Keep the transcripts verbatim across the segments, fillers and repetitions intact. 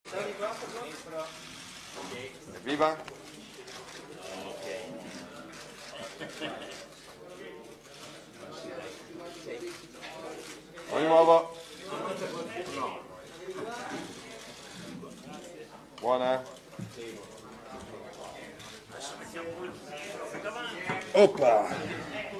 Viva? Di nuovo. Buona. Oppa.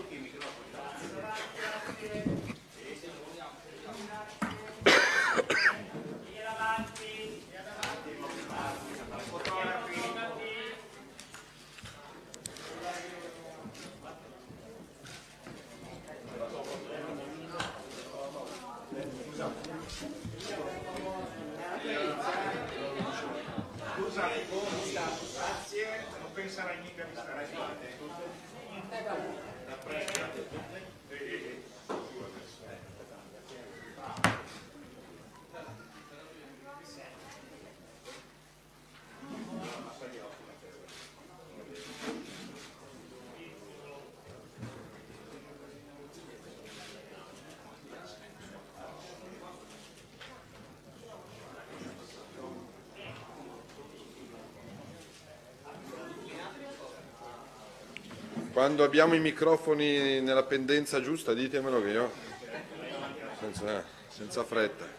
Grazie, non penserai mica di stare Quando abbiamo i microfoni nella pendenza giusta, ditemelo che io, senza, senza fretta.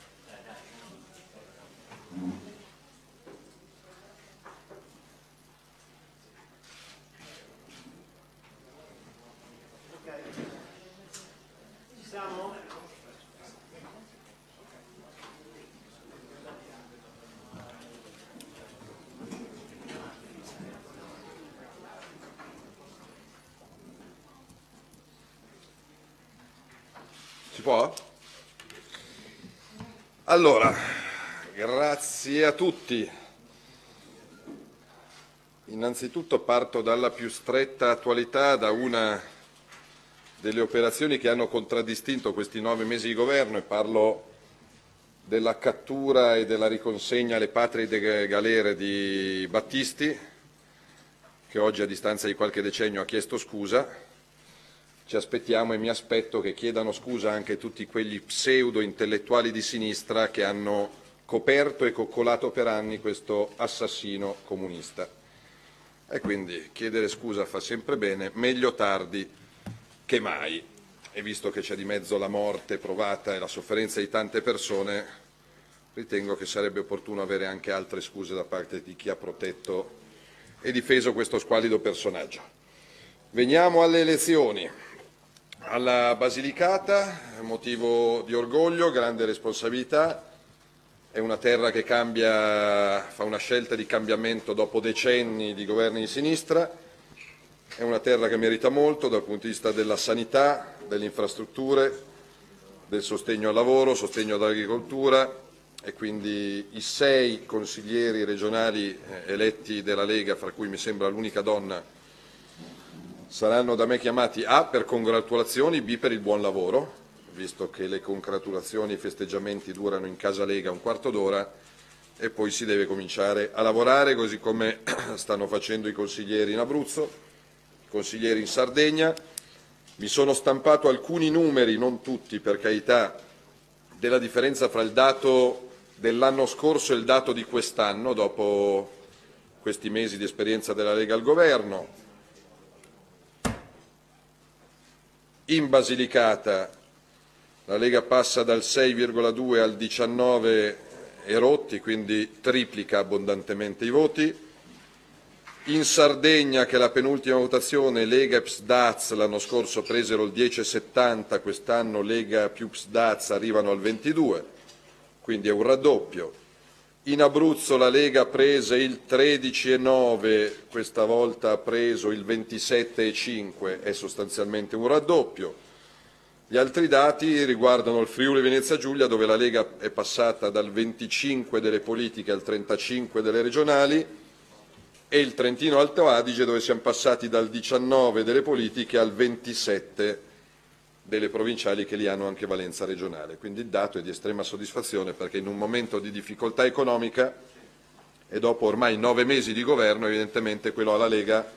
Ci siamo? Si può? Allora, grazie a tutti. Innanzitutto parto dalla più stretta attualità, da una delle operazioni che hanno contraddistinto questi nove mesi di governo, e parlo della cattura e della riconsegna alle patrie galere di Battisti, che oggi a distanza di qualche decennio ha chiesto scusa. Ci aspettiamo e mi aspetto che chiedano scusa anche tutti quegli pseudo intellettuali di sinistra che hanno coperto e coccolato per anni questo assassino comunista. E quindi chiedere scusa fa sempre bene, meglio tardi che mai. E visto che c'è di mezzo la morte provata e la sofferenza di tante persone, ritengo che sarebbe opportuno avere anche altre scuse da parte di chi ha protetto e difeso questo squallido personaggio. Veniamo alle elezioni. Alla Basilicata, motivo di orgoglio, grande responsabilità, è una terra che cambia, fa una scelta di cambiamento dopo decenni di governi di sinistra, è una terra che merita molto dal punto di vista della sanità, delle infrastrutture, del sostegno al lavoro, sostegno all'agricoltura, e quindi i sei consiglieri regionali eletti della Lega, fra cui mi sembra l'unica donna, saranno da me chiamati A per congratulazioni, B per il buon lavoro, visto che le congratulazioni e i festeggiamenti durano in casa Lega un quarto d'ora, e poi si deve cominciare a lavorare, così come stanno facendo i consiglieri in Abruzzo, i consiglieri in Sardegna. Mi sono stampato alcuni numeri, non tutti per carità, della differenza fra il dato dell'anno scorso e il dato di quest'anno, dopo questi mesi di esperienza della Lega al governo. In Basilicata la Lega passa dal sei virgola due al diciannove e rotti, quindi triplica abbondantemente i voti. In Sardegna, che è la penultima votazione, Lega e P S D A Z l'anno scorso presero il dieci virgola settanta, quest'anno Lega più P S D A Z arrivano al ventidue, quindi è un raddoppio. In Abruzzo la Lega ha preso il tredici virgola nove, questa volta ha preso il ventisette virgola cinque, è sostanzialmente un raddoppio. Gli altri dati riguardano il Friuli Venezia Giulia, dove la Lega è passata dal venticinque delle politiche al trentacinque delle regionali, e il Trentino Alto Adige, dove siamo passati dal diciannove delle politiche al ventisette delle provinciali, che li hanno anche valenza regionale. Quindi il dato è di estrema soddisfazione, perché in un momento di difficoltà economica e dopo ormai nove mesi di governo, evidentemente quello alla Lega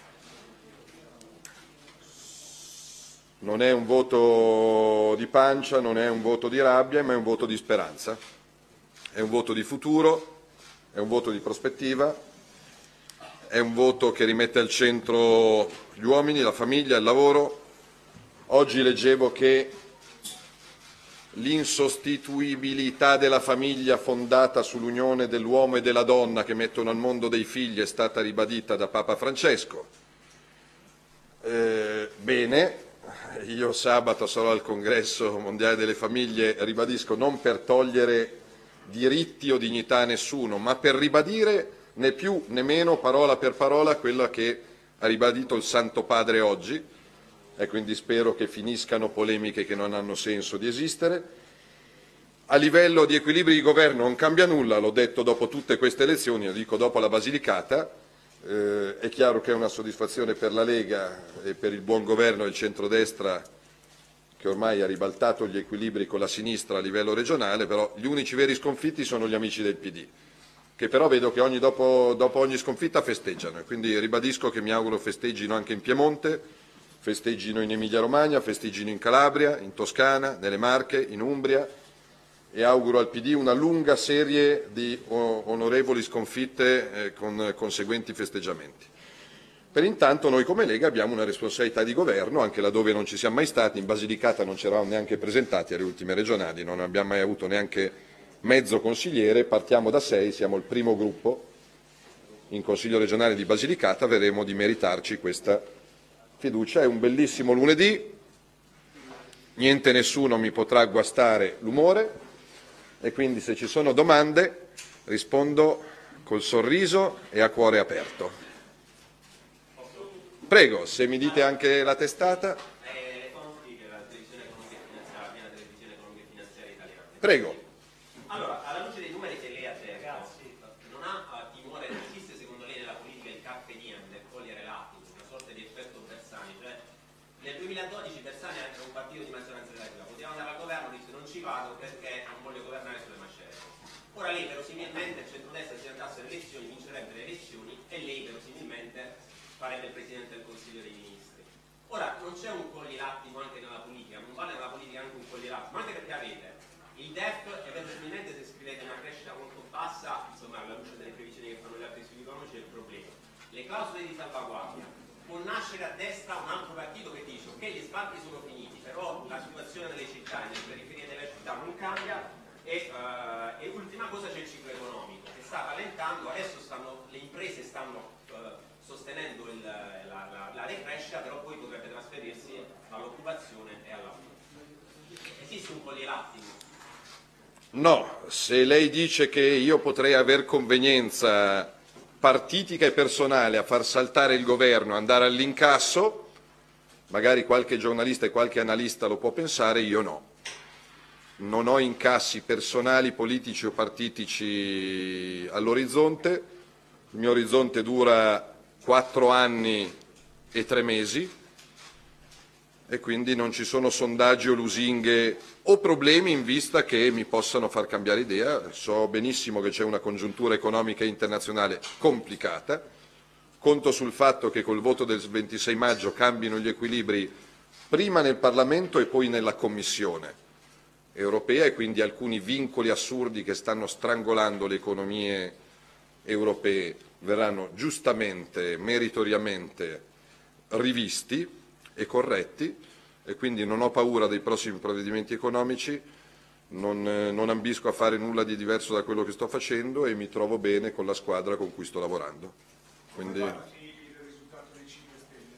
non è un voto di pancia, non è un voto di rabbia, ma è un voto di speranza. è un voto di futuro, è un voto di prospettiva, è un voto che rimette al centro gli uomini, la famiglia, il lavoro. Oggi leggevo che l'insostituibilità della famiglia fondata sull'unione dell'uomo e della donna che mettono al mondo dei figli è stata ribadita da Papa Francesco. Eh, bene, io sabato sarò al Congresso Mondiale delle Famiglie, ribadisco, non per togliere diritti o dignità a nessuno, ma per ribadire né più né meno, parola per parola, quella che ha ribadito il Santo Padre oggi, e quindi spero che finiscano polemiche che non hanno senso di esistere. A livello di equilibri di governo non cambia nulla, l'ho detto dopo tutte queste elezioni, lo dico dopo la Basilicata. Eh, è chiaro che è una soddisfazione per la Lega e per il buon governo del centrodestra che ormai ha ribaltato gli equilibri con la sinistra a livello regionale, però gli unici veri sconfitti sono gli amici del P D, che però vedo che ogni, dopo, dopo ogni sconfitta festeggiano, e quindi ribadisco che mi auguro festeggino anche in Piemonte, festeggino in Emilia-Romagna, festeggino in Calabria, in Toscana, nelle Marche, in Umbria, e auguro al P D una lunga serie di onorevoli sconfitte eh, con conseguenti festeggiamenti. Per intanto noi come Lega abbiamo una responsabilità di governo, anche laddove non ci siamo mai stati. In Basilicata non ci eravamo neanche presentati alle ultime regionali, non abbiamo mai avuto neanche mezzo consigliere, partiamo da sei, siamo il primo gruppo in Consiglio regionale di Basilicata, vedremo di meritarci questa fiducia. È un bellissimo lunedì, niente e nessuno mi potrà guastare l'umore, e quindi se ci sono domande rispondo col sorriso e a cuore aperto. Prego, se mi dite anche la testata. Prego. Allora, alla luce dei numeri che lei ha detto, non ha timore, non esiste secondo lei nella politica il carpe diem, del cogliere l'attimo, una sorta di effetto Bersani, cioè nel duemiladodici Bersani era un partito di maggioranza relativa, poteva andare al governo, dice non ci vado perché non voglio governare sulle mascelle. Ora lei verosimilmente, il centrodestra si andasse alle elezioni, vincerebbe le elezioni e lei verosimilmente farebbe il Presidente del Consiglio dei Ministri. Ora non c'è un cogli l'attimo anche nella politica, non vale nella politica anche un cogli l'attimo, anche perché avete il D E F e verosimilmente se scrivete una crescita molto bassa, insomma alla luce delle previsioni che fanno gli altri studi economici è il problema. Le clausole di salvaguardia, può nascere a destra un altro partito che dice ok gli sbarchi sono finiti, però la situazione nelle città e nelle periferie delle città non cambia e, uh, e ultima cosa c'è il ciclo economico che sta rallentando, adesso stanno, le imprese stanno uh, sostenendo il, la, la, la decrescita, però poi potrebbe trasferirsi all'occupazione e al lavoro. Esiste un po' di l'attimo? No, se lei dice che io potrei aver convenienza partitica e personale a far saltare il governo, andare all'incasso, magari qualche giornalista e qualche analista lo può pensare, io no. Non ho incassi personali, politici o partitici all'orizzonte, il mio orizzonte dura quattro anni e tre mesi e quindi non ci sono sondaggi o lusinghe o problemi in vista che mi possano far cambiare idea. So benissimo che c'è una congiuntura economica internazionale complicata, conto sul fatto che col voto del ventisei maggio cambino gli equilibri prima nel Parlamento e poi nella Commissione europea e quindi alcuni vincoli assurdi che stanno strangolando le economie europee verranno giustamente, meritoriamente rivisti e corretti, e quindi non ho paura dei prossimi provvedimenti economici, non, eh, non ambisco a fare nulla di diverso da quello che sto facendo e mi trovo bene con la squadra con cui sto lavorando. Quindi, il risultato dei cinque Stelle?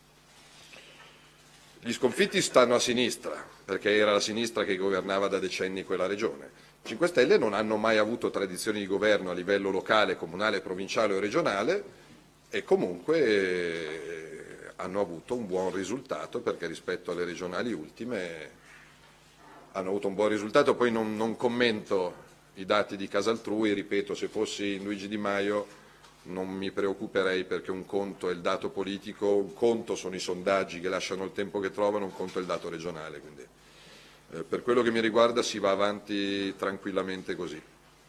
gli sconfitti stanno a sinistra, perché era la sinistra che governava da decenni quella regione. I cinque Stelle non hanno mai avuto tradizioni di governo a livello locale, comunale, provinciale o regionale e comunque eh, hanno avuto un buon risultato, perché rispetto alle regionali ultime hanno avuto un buon risultato. Poi non, non commento i dati di casa altrui, ripeto, se fossi Luigi Di Maio non mi preoccuperei, perché un conto è il dato politico, un conto sono i sondaggi che lasciano il tempo che trovano, un conto è il dato regionale. Quindi, eh, per quello che mi riguarda si va avanti tranquillamente così.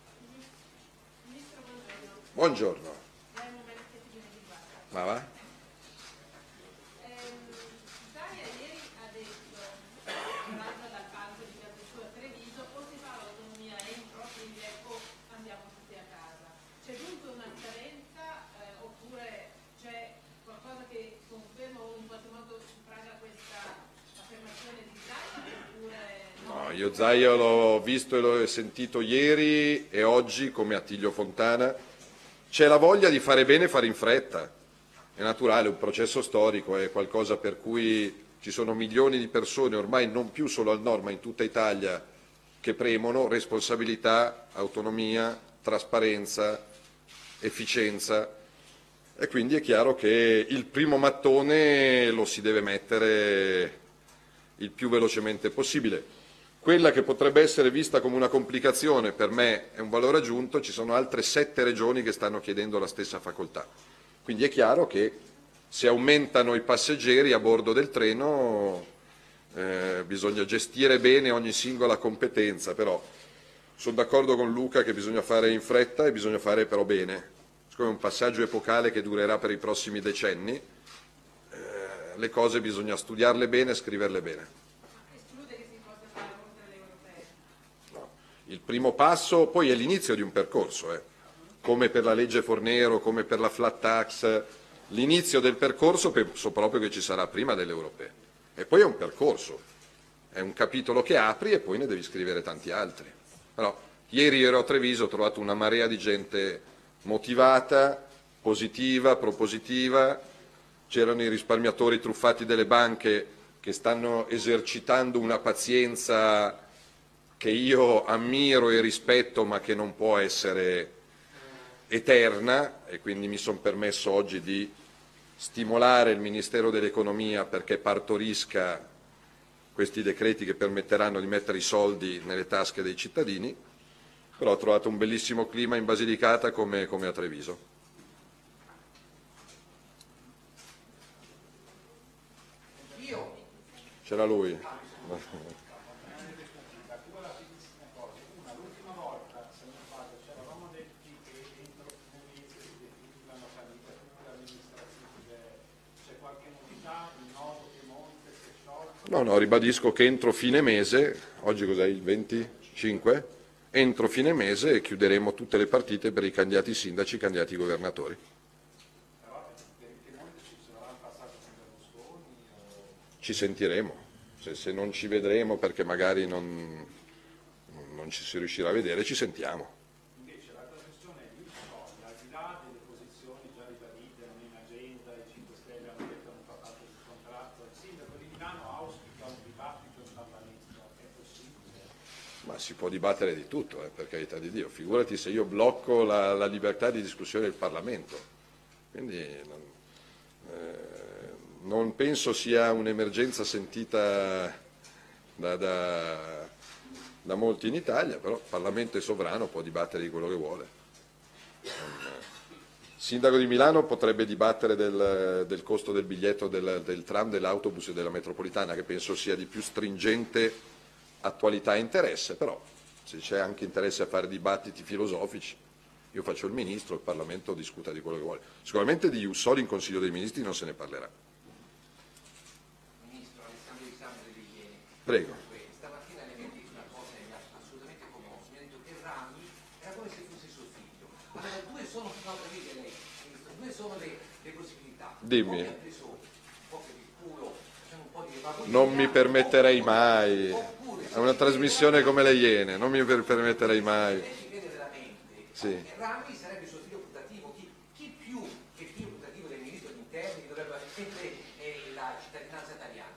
Buongiorno. Ma va? c'è dunque una scadenza eh, oppure c'è qualcosa che conferma o in qualche modo sufraga questa affermazione di Zaia oppure no? No, io Zaia l'ho visto e l'ho sentito ieri e oggi come Attilio Fontana. C'è la voglia di fare bene e fare in fretta. È naturale, un processo storico, è qualcosa per cui ci sono milioni di persone, ormai non più solo al nord ma in tutta Italia, che premono responsabilità, autonomia, trasparenza, efficienza e quindi è chiaro che il primo mattone lo si deve mettere il più velocemente possibile. Quella che potrebbe essere vista come una complicazione per me è un valore aggiunto, ci sono altre sette regioni che stanno chiedendo la stessa facoltà. Quindi è chiaro che se aumentano i passeggeri a bordo del treno eh, bisogna gestire bene ogni singola competenza, però sono d'accordo con Luca che bisogna fare in fretta e bisogna fare però bene. Siccome è un passaggio epocale che durerà per i prossimi decenni, eh, le cose bisogna studiarle bene e scriverle bene. Esclude che si possa fare oltre le europee? No. Il primo passo poi è l'inizio di un percorso, eh. come per la legge Fornero, come per la flat tax, l'inizio del percorso penso proprio che ci sarà prima delle europee. E poi è un percorso, è un capitolo che apri e poi ne devi scrivere tanti altri. Però ieri ero a Treviso, ho trovato una marea di gente motivata, positiva, propositiva, c'erano i risparmiatori truffati delle banche che stanno esercitando una pazienza che io ammiro e rispetto ma che non può essere eterna e quindi mi sono permesso oggi di stimolare il Ministero dell'Economia perché partorisca questi decreti che permetteranno di mettere i soldi nelle tasche dei cittadini, però ho trovato un bellissimo clima in Basilicata come, come a Treviso. C'era lui. No, no, ribadisco che entro fine mese, oggi cos'è il venticinque? Entro fine mese chiuderemo tutte le partite per i candidati sindaci e i candidati governatori. Ci sentiremo, se, se non ci vedremo perché magari non, non ci si riuscirà a vedere, ci sentiamo. Invece l'altra questione è gli soldi, al di là delle posizioni già ribadite, non in agenda, i cinque Stelle hanno detto non fa parte del contratto, il sindaco di Milano auspica un dibattito in Parlamento, è possibile? Ma si può dibattere di tutto, eh, per carità di Dio, figurati se io blocco la, la libertà di discussione del Parlamento. Quindi non, eh, non penso sia un'emergenza sentita da, da, da molti in Italia, però il Parlamento è sovrano, può dibattere di quello che vuole. Il sindaco di Milano potrebbe dibattere del, del costo del biglietto del, del tram, dell'autobus e della metropolitana, che penso sia di più stringente attualità e interesse, però se c'è anche interesse a fare dibattiti filosofici, io faccio il Ministro, il Parlamento discuta di quello che vuole. Sicuramente di Ius Soli in Consiglio dei Ministri non se ne parlerà. Ministro Alessandro Di Sandro degli Ieni. Prego. Stamattina le mi ha detto una cosa che mi ha assolutamente commosso, mi ha detto che Rami era come se fosse suo figlio. Allora due sono, no, capite lei, Ministro, due sono le, le possibilità. Dimmi. O mi ha preso un po' per il culo, facciamo un po' di demagogia, Non mi permetterei mai, oppure è una trasmissione come le Iene, non mi per- permetterei mai. se ci crede veramente, Sì. che Rami sarebbe suo figlio putativo, chi, chi più che figlio putativo del Ministro degli Interni dovrebbe avere sempre eh, la cittadinanza italiana?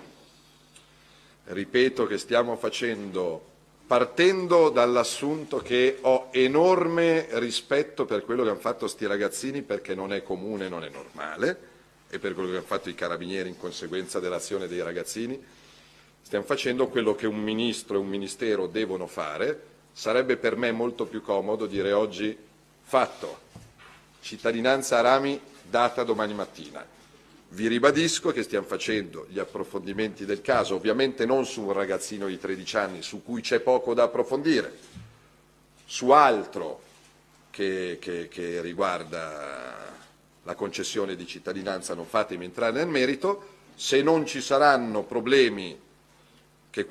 Ripeto che stiamo facendo, partendo dall'assunto che ho enorme rispetto per quello che hanno fatto sti ragazzini perché non è comune, non è normale, e per quello che hanno fatto i carabinieri in conseguenza dell'azione dei ragazzini, stiamo facendo quello che un ministro e un ministero devono fare. Sarebbe per me molto più comodo dire oggi fatto, cittadinanza a Rami data domani mattina. Vi ribadisco che stiamo facendo gli approfondimenti del caso, ovviamente non su un ragazzino di tredici anni su cui c'è poco da approfondire, su altro che, che, che riguarda la concessione di cittadinanza, non fatemi entrare nel merito. Se non ci saranno problemi che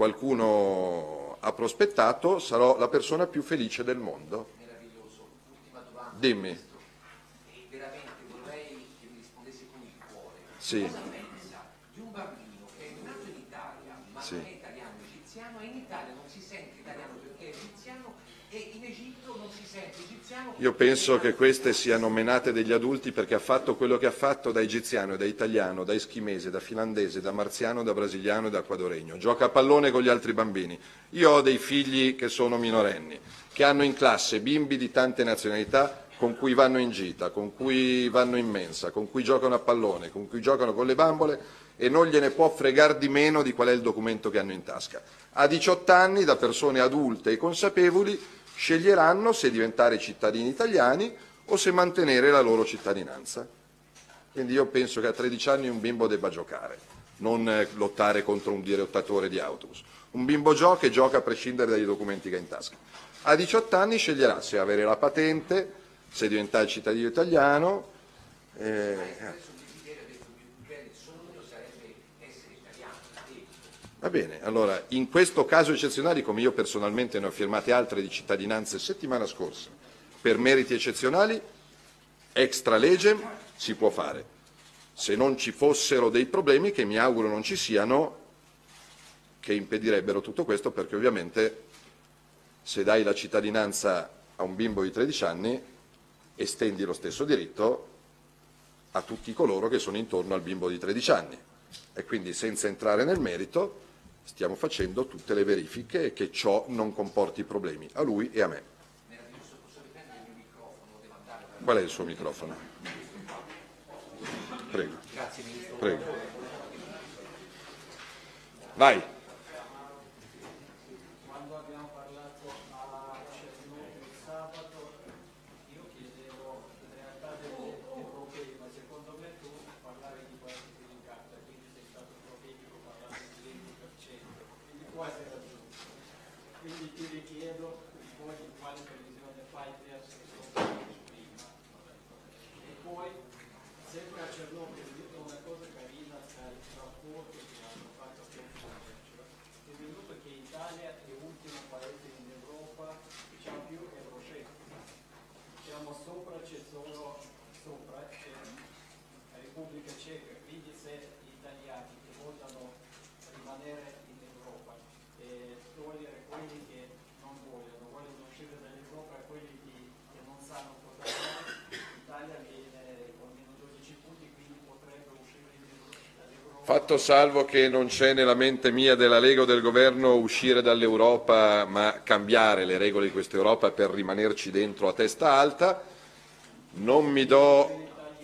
qualcuno ha prospettato, sarò la persona più felice del mondo. Meraviglioso. Ultima domanda. Dimmi. E veramente vorrei che mi rispondesse con il cuore. Sì. Cosa pensa di un bambino che è nato in Italia, ma Sì. non è italiano, è egiziano, e in Italia non si sente italiano perché è egiziano, e in Egitto non si sente egiziano? Io penso che queste siano menate degli adulti, perché ha fatto quello che ha fatto da egiziano, da italiano, da eschimese, da finlandese, da marziano, da brasiliano e da ecuadoregno. Gioca a pallone con gli altri bambini. Io ho dei figli che sono minorenni, che hanno in classe bimbi di tante nazionalità con cui vanno in gita, con cui vanno in mensa, con cui giocano a pallone, con cui giocano con le bambole, e non gliene può fregar di meno di qual è il documento che hanno in tasca. A diciotto anni, da persone adulte e consapevoli, sceglieranno se diventare cittadini italiani o se mantenere la loro cittadinanza. Quindi io penso che a tredici anni un bimbo debba giocare, non lottare contro un dirottatore di autobus. Un bimbo gioca e gioca a prescindere dai documenti che ha in tasca. A diciotto anni sceglierà se avere la patente, se diventare cittadino italiano. Eh, Va bene, allora in questo caso eccezionali, come io personalmente ne ho firmate altre di cittadinanze settimana scorsa, per meriti eccezionali, extra legem si può fare. Se non ci fossero dei problemi, che mi auguro non ci siano, che impedirebbero tutto questo, perché ovviamente se dai la cittadinanza a un bimbo di tredici anni estendi lo stesso diritto a tutti coloro che sono intorno al bimbo di tredici anni, e quindi senza entrare nel merito stiamo facendo tutte le verifiche che ciò non comporti problemi a lui e a me. Qual è il suo microfono? Prego. Prego. Vai. Quando abbiamo parlato a Cernobbio il sabato, io chiedevo in realtà degli europei, ma secondo me tu parlare di partiti di carta, quindi sei stato profetico parlando del venti per cento, quindi quasi raggiunto. Quindi ti richiedo un po' di quale previsione fai verso prima. E poi, sempre a Cernobbio, ho detto una cosa carina tra il rapporto che hanno fatto a Cernobbio. È venuto che l'Italia è l'ultimo paese in Europa che ha più euroscettici. Diciamo sopra c'è solo sopra c'è la Repubblica Ceca, quindi se gli italiani che votano rimanere in Europa e togliere quelli che non vogliono, vogliono uscire dall'Europa e quelli che, che non sanno cosa fare, l'Italia viene con meno dodici punti, quindi potrebbe uscire dall'Europa. Fatto salvo che non c'è nella mente mia, della Lega o del Governo, uscire dall'Europa, ma cambiare le regole di questa Europa per rimanerci dentro a testa alta, non mi do...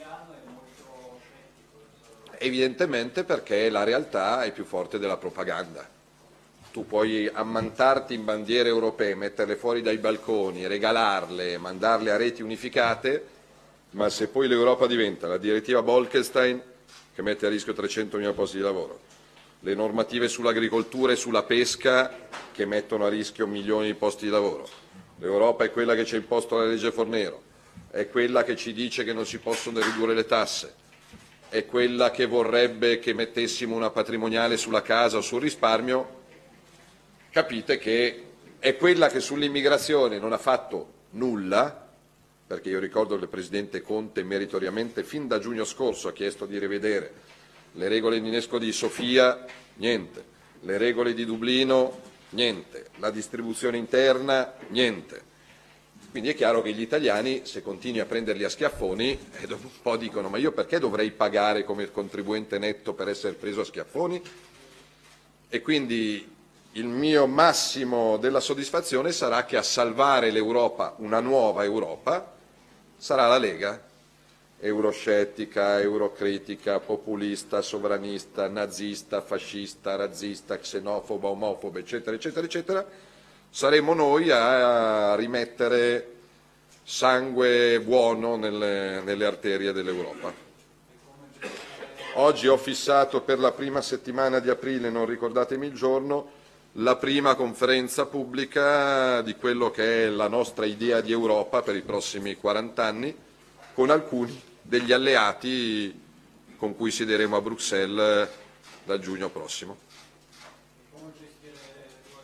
Evidentemente perché la realtà è più forte della propaganda. Tu puoi ammantarti in bandiere europee, metterle fuori dai balconi, regalarle, mandarle a reti unificate, ma se poi l'Europa diventa la direttiva Bolkestein, che mette a rischio trecentomila posti di lavoro, le normative sull'agricoltura e sulla pesca che mettono a rischio milioni di posti di lavoro, l'Europa è quella che ci ha imposto la legge Fornero, è quella che ci dice che non si possono ridurre le tasse, è quella che vorrebbe che mettessimo una patrimoniale sulla casa o sul risparmio, capite che è quella che sull'immigrazione non ha fatto nulla, perché io ricordo che il Presidente Conte meritoriamente fin da giugno scorso ha chiesto di rivedere le regole di innesco di Sofia, niente, le regole di Dublino, niente, la distribuzione interna, niente. Quindi è chiaro che gli italiani, se continui a prenderli a schiaffoni, eh, dopo un po' dicono: ma io perché dovrei pagare come contribuente netto per essere preso a schiaffoni? E quindi il mio massimo della soddisfazione sarà che a salvare l'Europa, una nuova Europa, sarà la Lega, euroscettica, eurocritica, populista, sovranista, nazista, fascista, razzista, xenofoba, omofoba, eccetera, eccetera, eccetera. Saremo noi a rimettere sangue buono nelle, nelle arterie dell'Europa. Oggi ho fissato per la prima settimana di aprile, non ricordatemi il giorno, la prima conferenza pubblica di quello che è la nostra idea di Europa per i prossimi quaranta anni, con alcuni degli alleati con cui siederemo a Bruxelles da giugno prossimo.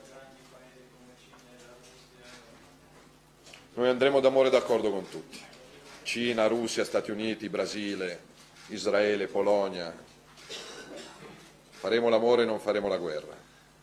Noi andremo d'amore e d'accordo con tutti. Cina, Russia, Stati Uniti, Brasile, Israele, Polonia. Faremo l'amore e non faremo la guerra.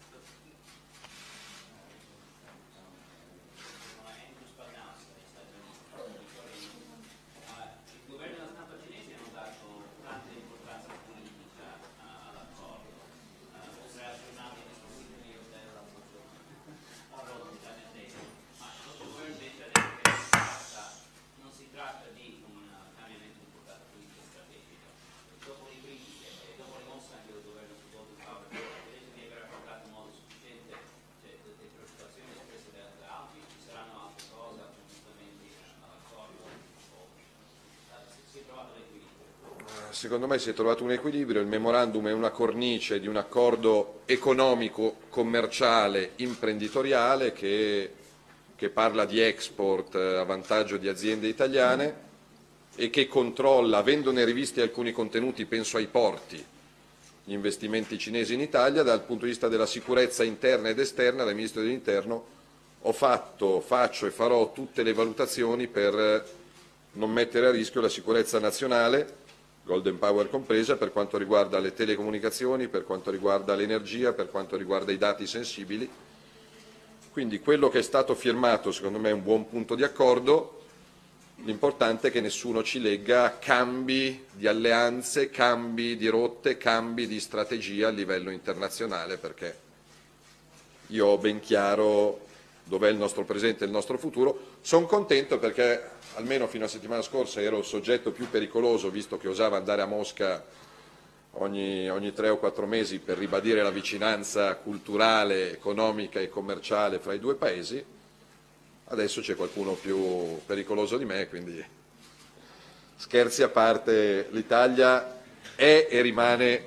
Secondo me si è trovato un equilibrio, il memorandum è una cornice di un accordo economico, commerciale, imprenditoriale che, che parla di export a vantaggio di aziende italiane e che controlla, avendone rivisti alcuni contenuti, penso ai porti, gli investimenti cinesi in Italia. Dal punto di vista della sicurezza interna ed esterna, da Ministro dell'Interno ho fatto, faccio e farò tutte le valutazioni per non mettere a rischio la sicurezza nazionale, Golden Power compresa, per quanto riguarda le telecomunicazioni, per quanto riguarda l'energia, per quanto riguarda i dati sensibili. Quindi quello che è stato firmato secondo me è un buon punto di accordo, l'importante è che nessuno ci legga cambi di alleanze, cambi di rotte, cambi di strategia a livello internazionale, perché io ho ben chiaro dov'è il nostro presente e il nostro futuro. Sono contento perché almeno fino a settimana scorsa ero il soggetto più pericoloso, visto che osava andare a Mosca ogni, ogni tre o quattro mesi per ribadire la vicinanza culturale, economica e commerciale fra i due paesi. Adesso c'è qualcuno più pericoloso di me, quindi scherzi a parte, l'Italia è e rimane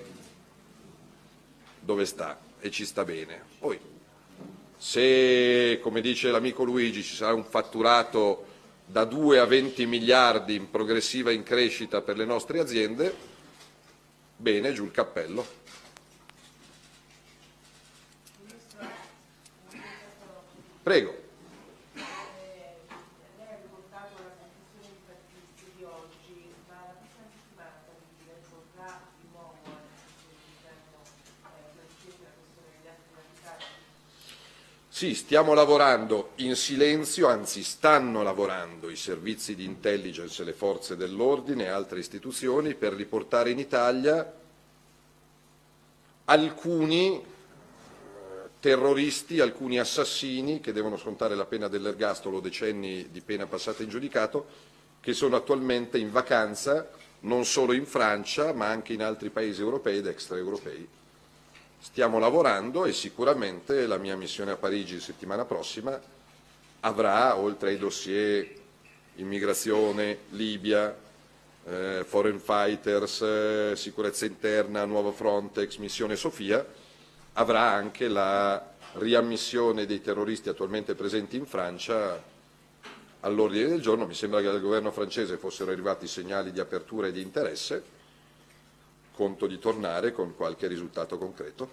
dove sta e ci sta bene. Poi, se, come dice l'amico Luigi, ci sarà un fatturato da due a venti miliardi in progressiva in crescita per le nostre aziende, bene, giù il cappello. Prego. Sì, stiamo lavorando in silenzio, anzi stanno lavorando i servizi di intelligence e le forze dell'ordine e altre istituzioni per riportare in Italia alcuni terroristi, alcuni assassini che devono scontare la pena dell'ergastolo o decenni di pena passata in giudicato, che sono attualmente in vacanza non solo in Francia ma anche in altri paesi europei ed extraeuropei. Stiamo lavorando e sicuramente la mia missione a Parigi settimana prossima avrà, oltre ai dossier immigrazione, Libia, eh, foreign fighters, eh, sicurezza interna, nuovo Frontex, missione Sofia, avrà anche la riammissione dei terroristi attualmente presenti in Francia all'ordine del giorno. Mi sembra che dal governo francese fossero arrivati segnali di apertura e di interesse. Conto di tornare con qualche risultato concreto.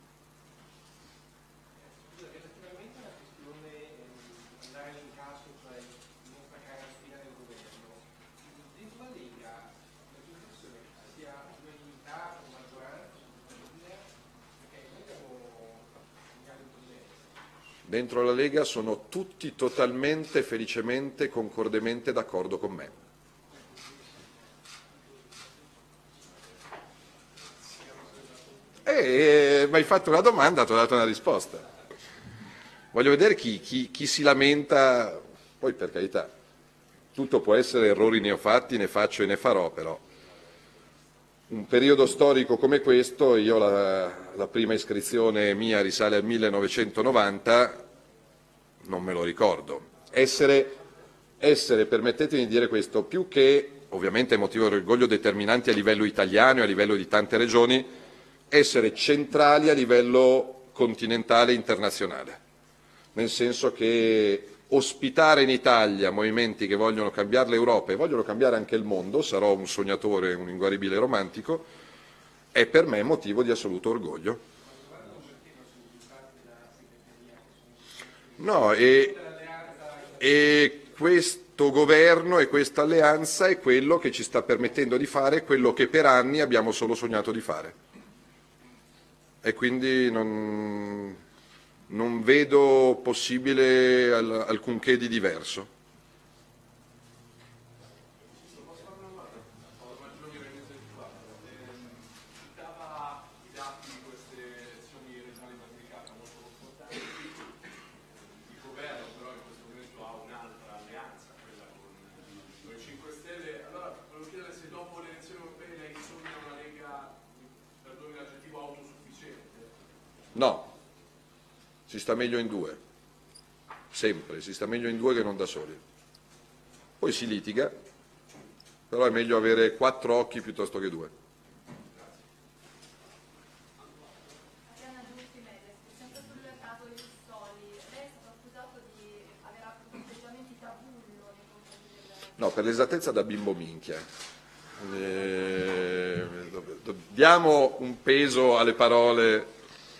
Relativamente alla questione andare all'incasso, cioè non staccare la spina del governo, dentro la Lega la l'impressione che ci sia unanimità o maggioranza su questa linea, perché noi abbiamo segnali un po' diversi. Dentro la Lega sono tutti totalmente, felicemente, concordemente d'accordo con me. Eh, mi hai fatto una domanda, ti ho dato una risposta. Voglio vedere chi, chi, chi si lamenta, poi per carità, tutto può essere, errori ne ho fatti, ne faccio e ne farò, però un periodo storico come questo, io la, la prima iscrizione mia risale al millenovecentonovanta, non me lo ricordo. Essere, essere, permettetemi di dire questo, più che ovviamente motivo di orgoglio determinante a livello italiano e a livello di tante regioni, essere centrali a livello continentale e internazionale, nel senso che ospitare in Italia movimenti che vogliono cambiare l'Europa e vogliono cambiare anche il mondo, sarò un sognatore, un inguaribile romantico, è per me motivo di assoluto orgoglio. No, e, e questo questo governo e questa alleanza è quello che ci sta permettendo di fare quello che per anni abbiamo solo sognato di fare. E quindi non, non vedo possibile al, alcunché di diverso. No, si sta meglio in due, sempre, si sta meglio in due che non da soli. Poi si litiga, però è meglio avere quattro occhi piuttosto che due. Arianna Giusti, Mediaset, sempre sul caso Illussoli, lei è stato accusato di aver avuto atteggiamenti da bullo nei confronti del... No, per l'esattezza da bimbo minchia. Eh, diamo un peso alle parole.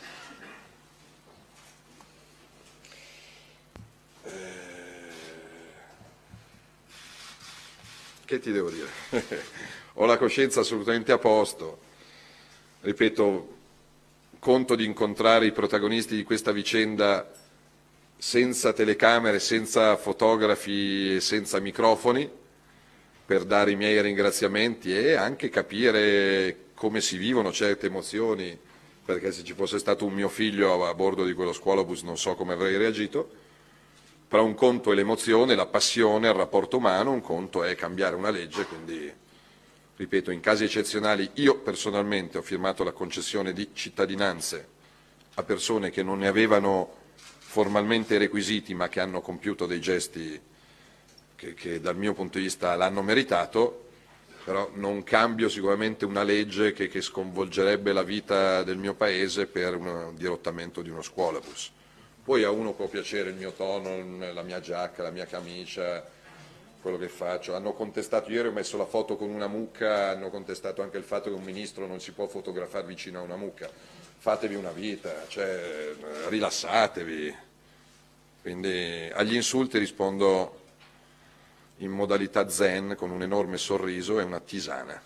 Che ti devo dire? Ho la coscienza assolutamente a posto. Ripeto, conto di incontrare i protagonisti di questa vicenda senza telecamere, senza fotografi e senza microfoni, per dare i miei ringraziamenti e anche capire come si vivono certe emozioni, perché se ci fosse stato un mio figlio a bordo di quello scuolabus non so come avrei reagito. Però un conto è l'emozione, la passione, il rapporto umano, un conto è cambiare una legge, quindi, ripeto, in casi eccezionali io personalmente ho firmato la concessione di cittadinanze a persone che non ne avevano formalmente i requisiti ma che hanno compiuto dei gesti che, che dal mio punto di vista l'hanno meritato, però non cambio sicuramente una legge che, che sconvolgerebbe la vita del mio Paese per un dirottamento di uno scuolabus. Poi a uno può piacere il mio tono, la mia giacca, la mia camicia, quello che faccio. Hanno contestato, ieri ho messo la foto con una mucca, hanno contestato anche il fatto che un ministro non si può fotografare vicino a una mucca. Fatevi una vita, cioè, rilassatevi. Quindi agli insulti rispondo in modalità zen, con un enorme sorriso e una tisana.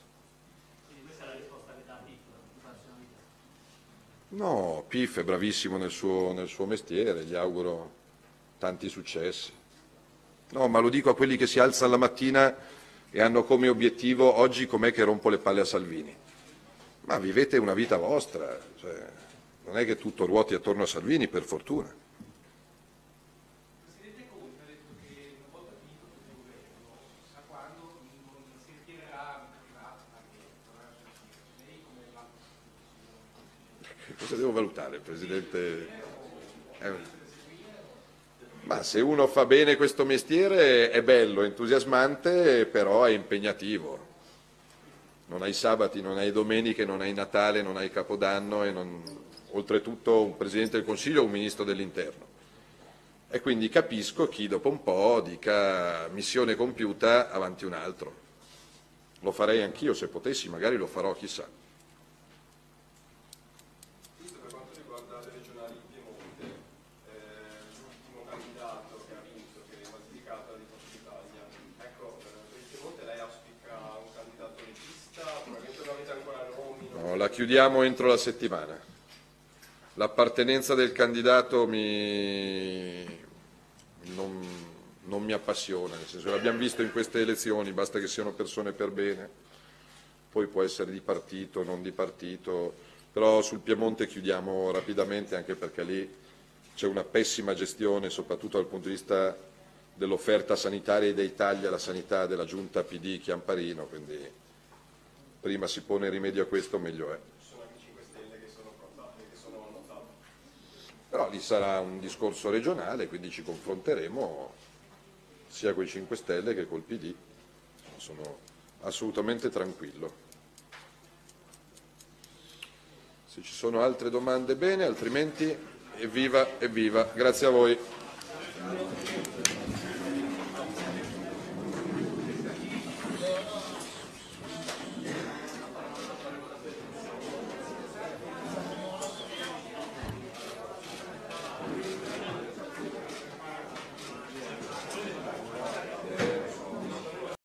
No, Pif è bravissimo nel suo, nel suo mestiere, gli auguro tanti successi. No, ma lo dico a quelli che si alzano la mattina e hanno come obiettivo oggi com'è che rompo le palle a Salvini. Ma vivete una vita vostra, cioè, non è che tutto ruoti attorno a Salvini, per fortuna. Presidente Conte ha detto che una volta finito questo governo, sa quando non si ritirerà privato, lei come va? Cosa devo valutare, Presidente? Eh, ma se uno fa bene questo mestiere è bello, entusiasmante, però è impegnativo. Non hai sabati, non hai domeniche, non hai Natale, non hai Capodanno e non... oltretutto un Presidente del Consiglio o un Ministro dell'Interno. E quindi capisco chi dopo un po' dica missione compiuta, avanti un altro. Lo farei anch'io se potessi, magari lo farò, chissà. La chiudiamo entro la settimana. L'appartenenza del candidato mi... non, non mi appassiona, nel senso che l'abbiamo visto in queste elezioni, basta che siano persone per bene, poi può essere di partito, non di partito, però sul Piemonte chiudiamo rapidamente anche perché lì c'è una pessima gestione, soprattutto dal punto di vista dell'offerta sanitaria e dei tagli alla sanità della giunta P D Chiamparino, quindi prima si pone rimedio a questo meglio è. Sono anche cinque Stelle che sono prontate, che sono annotate. Però lì sarà un discorso regionale, quindi ci confronteremo sia con i cinque Stelle che col P D. Sono assolutamente tranquillo. Se ci sono altre domande bene, altrimenti evviva, evviva. Grazie a voi.